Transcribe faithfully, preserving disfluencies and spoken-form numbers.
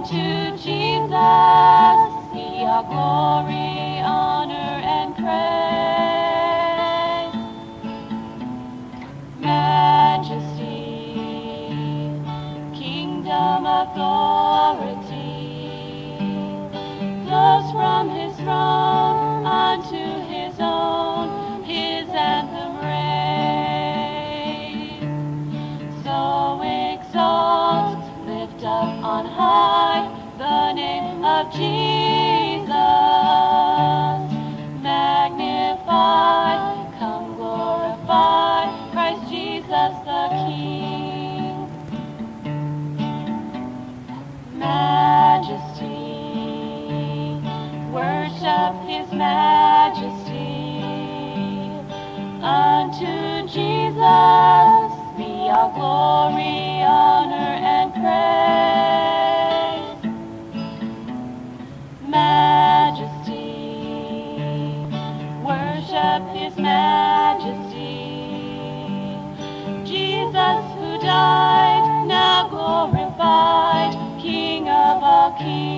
Unto Jesus be all glory, honor, and praise. Majesty, kingdom, authority, flows from his throne unto his own, his anthem raise. So exalt, lift up on high the name of Jesus. Magnify, come glorify Christ Jesus the King. Majesty, worship his majesty. Unto Jesus be all glory, honor, and praise. Majesty, worship his majesty. Jesus who died, now glorified, King of all kings.